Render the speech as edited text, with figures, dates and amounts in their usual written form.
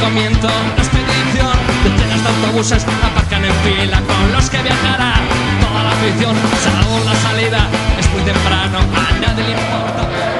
miento, la expedición. Decenas de autobuses aparcan en fila con los que viajará toda la afición. Aún la salida es muy temprano, a nadie le importa.